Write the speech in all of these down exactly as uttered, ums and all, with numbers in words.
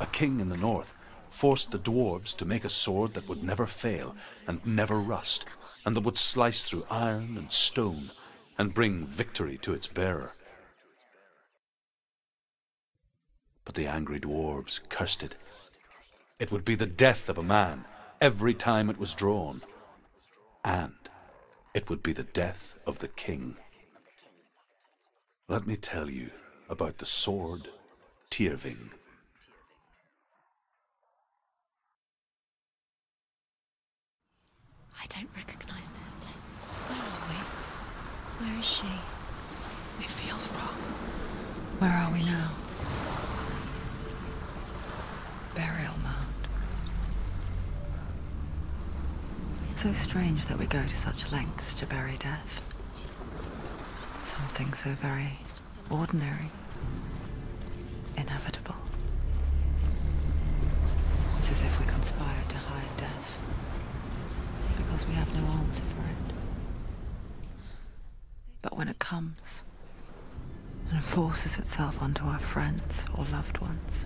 a king in the north, forced the dwarves to make a sword that would never fail and never rust, and that would slice through iron and stone and bring victory to its bearer. But the angry dwarves cursed it. It would be the death of a man every time it was drawn, and it would be the death of the king. Let me tell you about the sword Tyrving. I don't recognize this place. Where are we? Where is she? It feels wrong. Where are we now? Burial mound. So strange that we go to such lengths to bury death. Something so very ordinary, inevitable. It's as if we conspired to hide death, because we have no answer for it. But when it comes, and forces itself onto our friends or loved ones,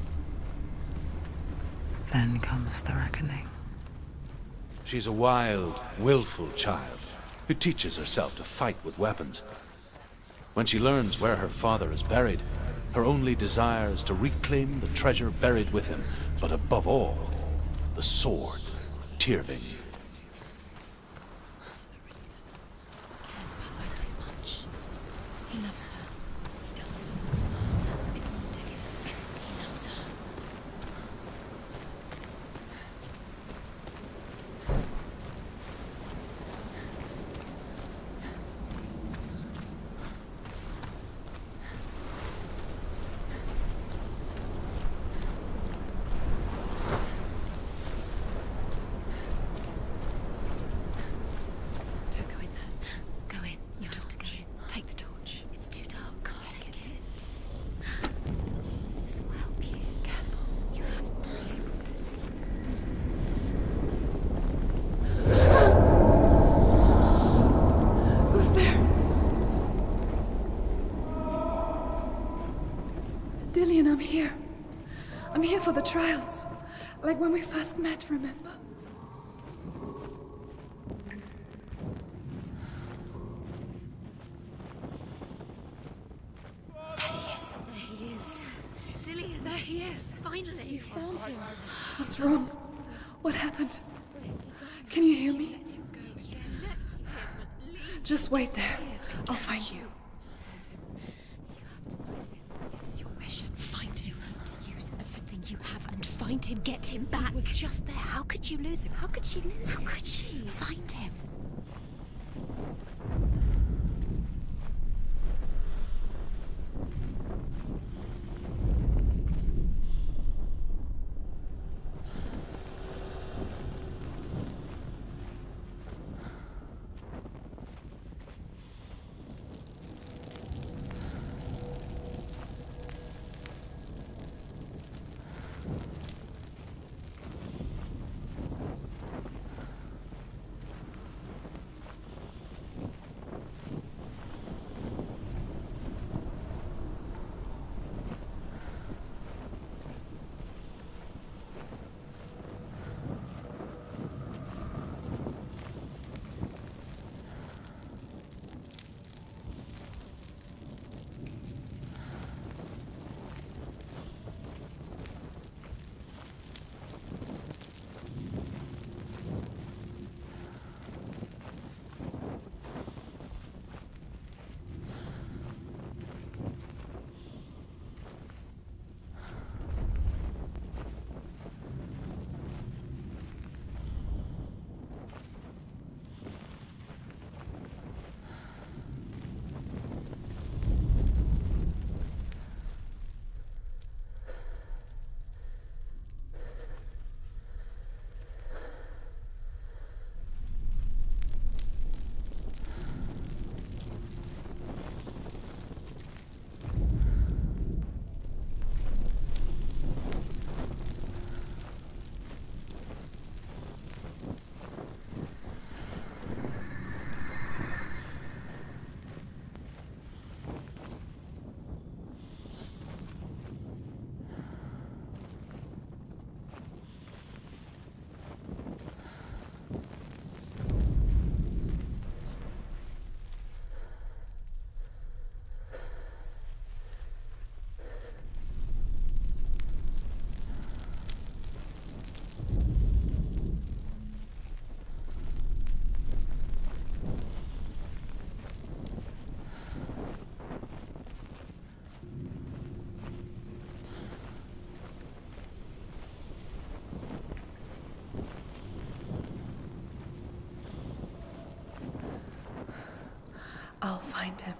then comes the reckoning. She's a wild, willful child who teaches herself to fight with weapons. When she learns where her father is buried, her only desire is to reclaim the treasure buried with him, but above all, the sword Tyrving. Cares about her too much. He loves her. He doesn't. It's not Dillion. He loves her. Dillion, I'm here. I'm here for the trials. Like when we first met, remember? There he is. There he is. Dillion, there he is. Finally. You found him. What's wrong? What happened? Can you hear me? Just wait there. I'll find you. You have and find him, get him back. He was just there. How could you lose him? How could she lose him? How could she? Find him. I'll find him.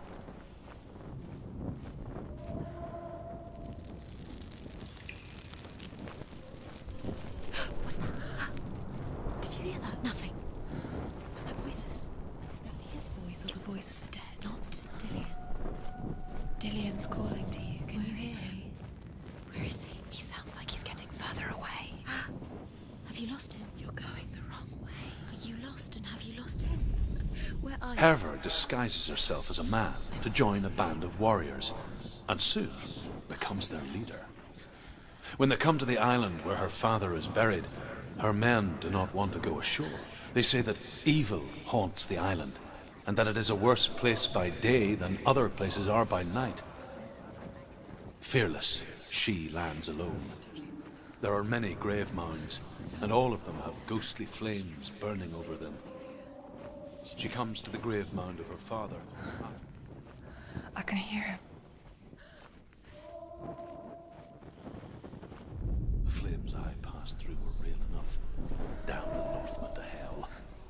What's that? Did you hear that? Nothing. Was that voices? Is that his voice or the voice of the dead? Not Dillian. Dillian's calling to you. Can Where you hear is him? he? Where is he? He sounds like he's getting further away. Have you lost him? You're going the wrong way. Are you lost, and have you lost him? Where are you? Hervor disguises herself as a man to join a band of warriors, and soon becomes their leader. When they come to the island where her father is buried, her men do not want to go ashore. They say that evil haunts the island, and that it is a worse place by day than other places are by night. Fearless, she lands alone. There are many grave mounds, and all of them have ghostly flames burning over them. She comes to the grave mound of her father. I can hear him. The flames I passed through were real enough. Down the Northman to hell.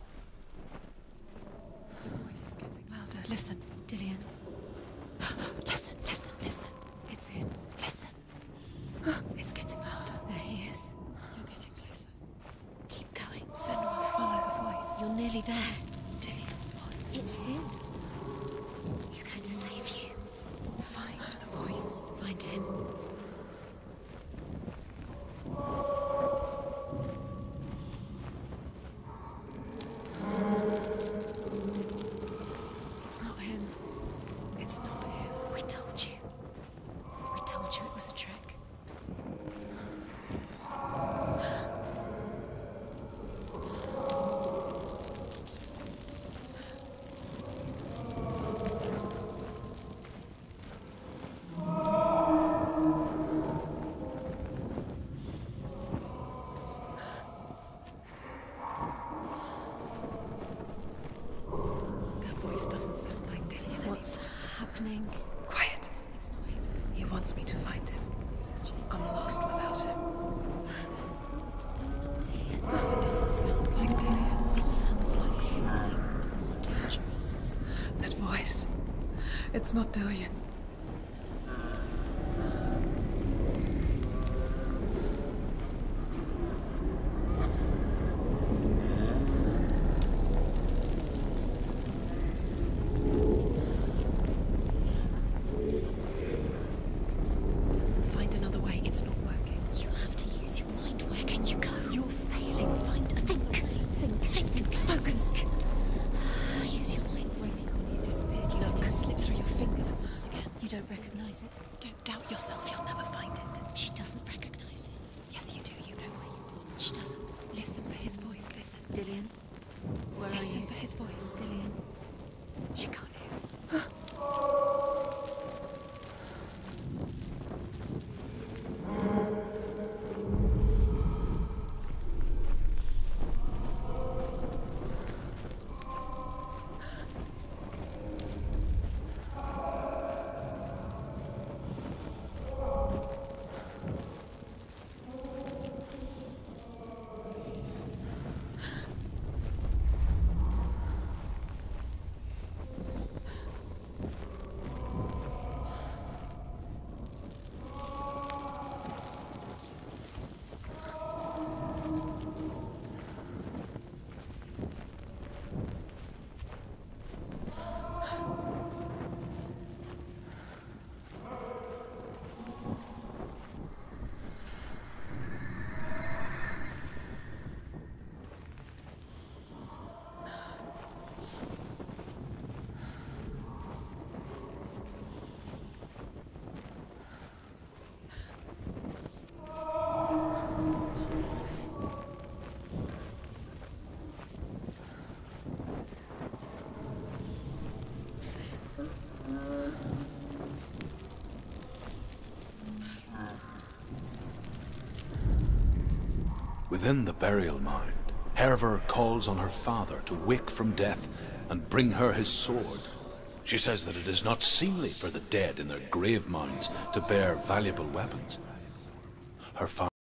The voice is getting louder. Listen. Dillian. Listen, listen, listen. It's him. Listen. It's getting louder. There he is. You're getting closer. Keep going. Senua, follow the voice. You're nearly there. Dillian's voice. It's him. He's going to save you. Find the voice. Find him. It's not him. It's not him. We told you. We told you it was a trick. That voice doesn't sound like Dillian. What's happening? Quiet. It's not him. He wants me to find him. I'm lost without him. It's not Dillian. It doesn't sound like Dillian. It sounds like something more dangerous. That voice. It's not Dillian. Find another way. It's not working. You have to use your mind. Where can you go? You're failing. Find a Think. Think. Think. focus. Use your mind. He's disappeared. You let him slip through your fingers once again. You don't recognize it. Don't doubt yourself. You'll never find it. She doesn't recognize it. Yes, you do. You know where you are. She doesn't. Listen for his voice. Listen. Dillian? Where Listen are you? for his voice. Dillian? She can't hear. Within the burial mound, Hervor calls on her father to wake from death and bring her his sword. She says that it is not seemly for the dead in their grave mounds to bear valuable weapons. Her father